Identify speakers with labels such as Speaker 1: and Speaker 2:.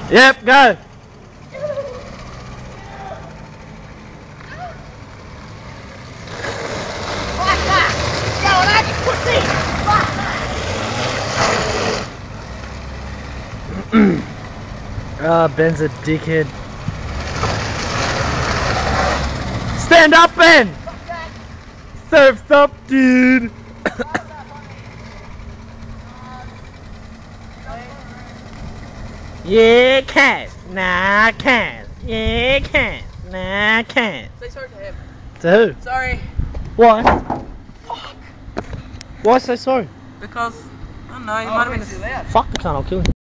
Speaker 1: Yep, go. Ben's a dickhead. Stand up, Ben! Surf's up, dude! Yeah, can't. Nah, I can't. Yeah, can't. Nah, I can't.
Speaker 2: Say sorry to him.
Speaker 1: To who?
Speaker 2: Sorry.
Speaker 1: Why? Why say sorry?
Speaker 2: Because, I don't know, he might have been...
Speaker 1: Fuck the cunt, I'll kill him.